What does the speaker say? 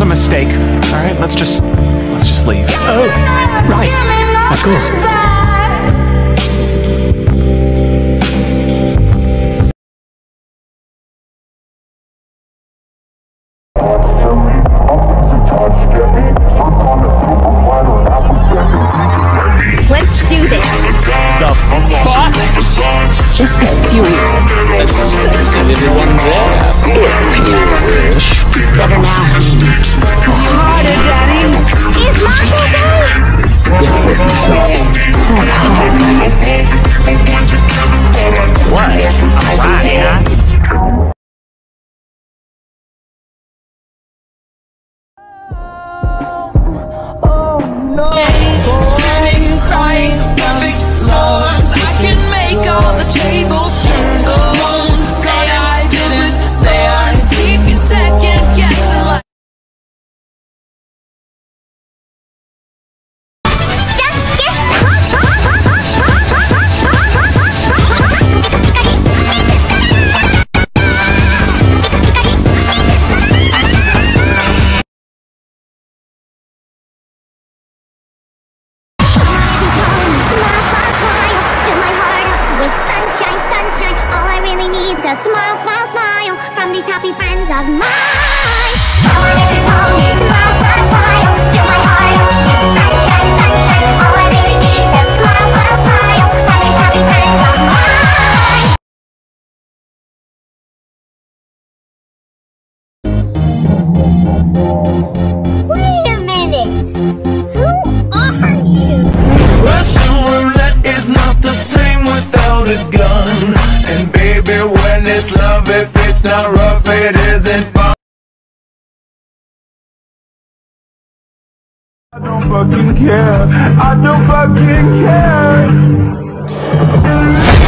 mistake. All right, let's just leave. Oh, right. Of course. Let's do this. The fuck? This is serious. Let's send everyone there. If you wish. Better now. Harder, Daddy. Is Mom okay? That's hard. What? Alright, huh? Screaming and crying, perfect storms. I can make all the tables turn. Don't say I didn't, say I keep you second guessing like. A smile, smile, smile from these happy friends of mine. All I really want is smile, smile, smile. Fill my heart up with sunshine, sunshine. All I really need is a smile, smile, smile from these happy friends of mine. Wait a minute. Who are you? Russian roulette is not the same without a gun. And baby, when it's love, if it's not rough, it isn't fun. I don't fucking care. I don't fucking care.